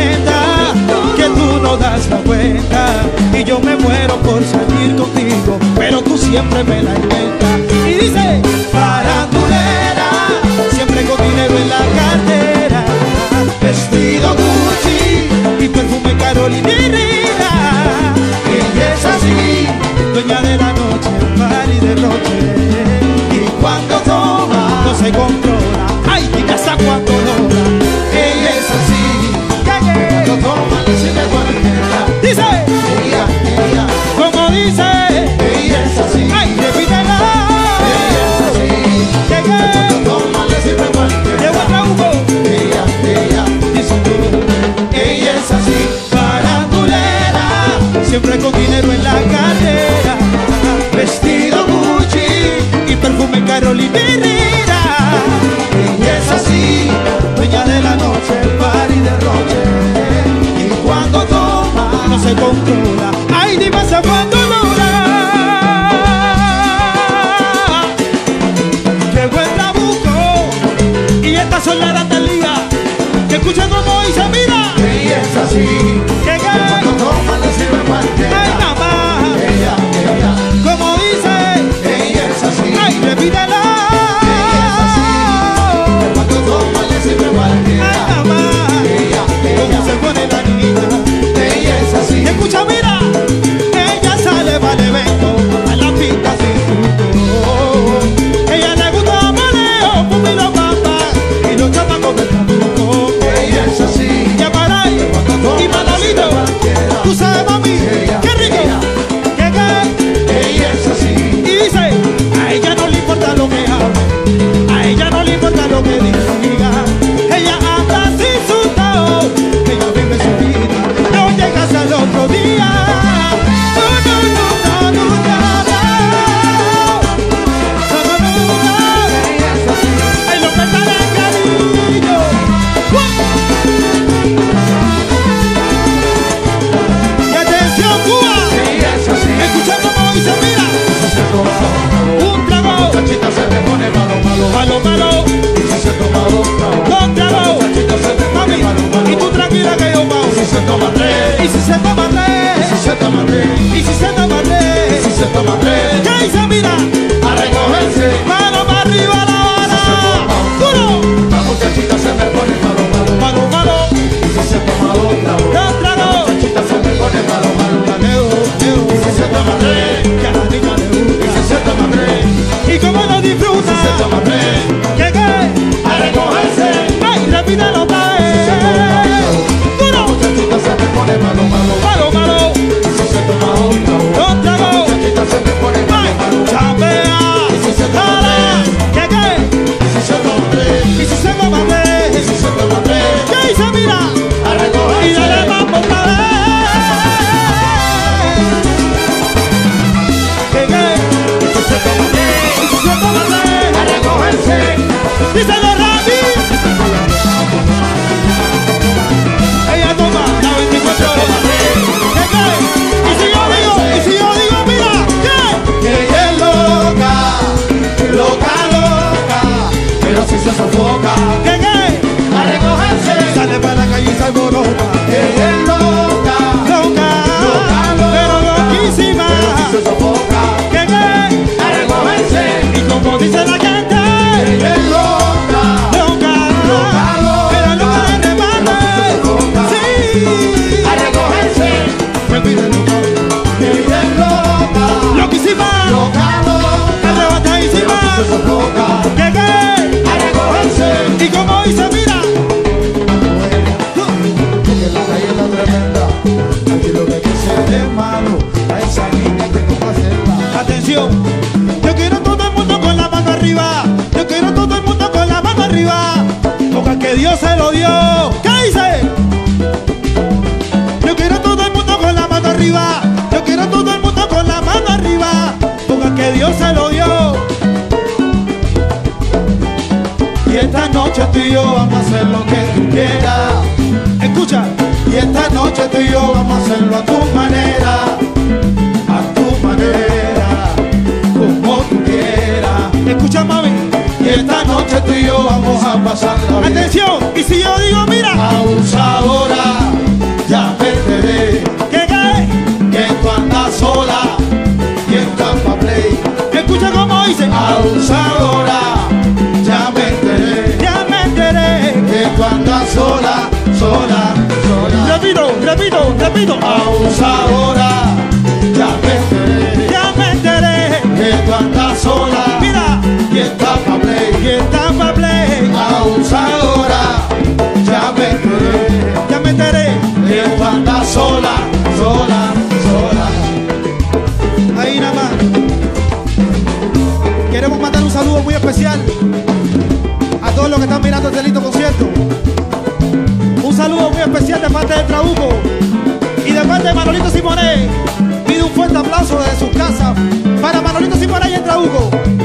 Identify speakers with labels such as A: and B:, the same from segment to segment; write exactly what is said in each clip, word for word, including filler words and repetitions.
A: cuenta, que tú no das la cuenta. Y yo me muero por salir contigo, pero tú siempre me la inventas. Y dice, farandulera, siempre con dinero en la cartera, vestido Gucci y perfume Carolina Herrera. Ella es así, dueña de la noche, mar y derroche. Y cuando toma, no se controla. Ay, mi casa cuando logra. Ella es así, cuando toma, le sirve cualquiera. Dice, ella, ella, como dice, ella es así. Ay, repítela. Ella es así, cuando toma, le sirve cualquiera. Llegó el trabuco. Ella, ella, dice tú. Ella es así, farandulera, siempre con dinero en la cartera, vestido Gucci y perfume Carolina Herrera. Ella es así, dueña de la noche, par y derroche. Y cuando toma, no se controla. Ay, dime hasta cuando logra. Llegó el trabuco y estas son las del día. Que escucha como dice, mira. Ella es así, que cuando toma le sirve cualquiera. Ay, mamá. Ella, ella, como dice, ella es así. Ay, repítela. Ella es así, que cuando toma le sirve cualquiera. Ay, mamá. Ella, ella, como se pone la niña. Ella es así. Escucha, mira. Ella sale para el evento, a la pista sin truco. Ella le gusta maleo, pumilo, papá y los chamacos del trabuco. Ella es así, ya para ahí, y Manolito, tú sabes, mami, qué rico, que que ella es así. Y dice, a ella no le importa lo que hable, a ella no le importa lo que diga, ella anda sin su tao, ella vive su vida, no llega hasta el otro día. No, no, no, no, no, no, no, no, no, ella es así. Ay, lo que está en el cariño. Y atención, Cuba. Ella es así. Escucha como dice, mira. Si se toma un trago, la muchachita se me pone malo, malo, malo, malo. Y si se toma dos tragos, dos tragos, la muchachita se me pone malo, malo. Y tú tranquila que yo pago. Y si se toma tres, y si se toma tres, y si se toma tres, y si se toma tres, y si se toma tres. ¿Qué dice, mira? A recogerse, mano para arriba la vara. Duro. La muchachita se me pone malo, malo, malo, malo. Y si se toma dos tragos, dos tragos, la muchachita se me pone malo, malo, malo. Y si se toma tres, que a la niña le gusta. Y si se toma tres, y como lo disfruta. Y si se toma tres, ¿qué qué? A recogerse. Ay, repítelo otra vez. Si se toma duro. La muchachita se me pone malo, malo, malo, malo. Y si se toma dos tragos, dos tragos, la muchachita se me pone malo, malo. Chambea. Y si se toma tres, ¿qué qué? Y si se toma tres, y si se toma tres, y si se toma tres, ¿qué dice, mira? A recogerse. Y dale mambo otra vez. ¿Qué qué? Y si se toma tres, y si se toma tres, a recogerse. Díselo, Randy. Ella toma la veinticuatro horas. ¿Qué qué? Y si yo digo, y si yo digo, mira, ¿qué? Que ella es loca, loca, loca, pero si se sofoca. ¿Qué qué? A recogerse. Sale para la calle y se alborota. Que ella es loca, loca, loca, loca, pero loquísima, pero si se sofoca. ¿Qué qué? A recogerse. Y como dice la gente, que ella es loca, loca, loca, loca, pero loca de remate. Sí, a recogerse. Repítelo. Que ella es loca, loquísima, loca, loca, arrebatadísima, pero si se sofoca. ¿Qué qué? A recogerse. Y como dice, mira. Porque la calle está tremenda. Aquí lo que hay que hacer es malo. A esa niña hay que complacerla. Atención. Yo quiero todo el mundo con la mano arriba. Yo quiero todo el mundo con la mano arriba. Porque que Dios se lo dio. ¿Qué dice? Yo quiero todo el mundo con la mano arriba. Yo quiero todo el mundo con la mano arriba. Porque que Dios se lo dio. Y esta noche tú y yo vamos a hacer lo que tú quieras. Escucha. Y esta noche tú y yo vamos a hacerlo a tu manera. A tu manera. Como tú quieras. Escucha, mami. Y esta noche tú y yo vamos a pasarla bien. Atención. Y si yo digo, mira. Abusadora. sola, sola, sola. Ahí nada más. Queremos mandar un saludo muy especial a todos los que están mirando este lindo concierto. Un saludo muy especial de parte de Trabuco y de parte de Manolito Simonet. Pido un fuerte aplauso desde sus casas para Manolito Simonet y el Trabuco.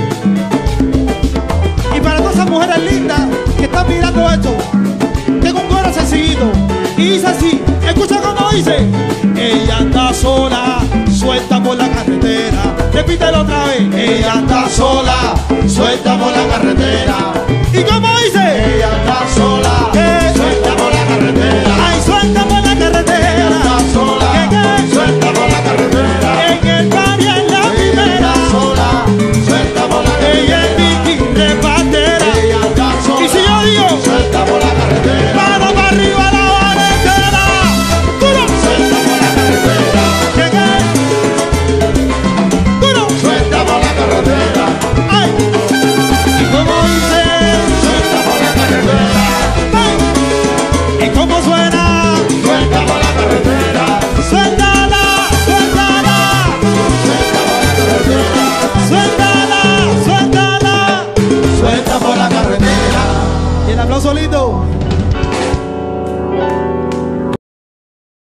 A: Y para todas esas mujeres lindas que están mirando esto. Tengo un coro sencillito y dice así, escucha cómo dice. Ella anda sola, suelta por la carretera. Repítelo otra vez. Ella anda sola, suelta por la carretera. ¿Y cómo dice? Ella anda sola,